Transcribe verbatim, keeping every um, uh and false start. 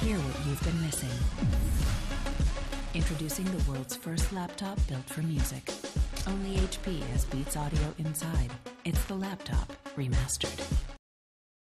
Hear what you've been missing. Introducing the world's first laptop built for music. Only H P has Beats Audio inside. It's the laptop remastered.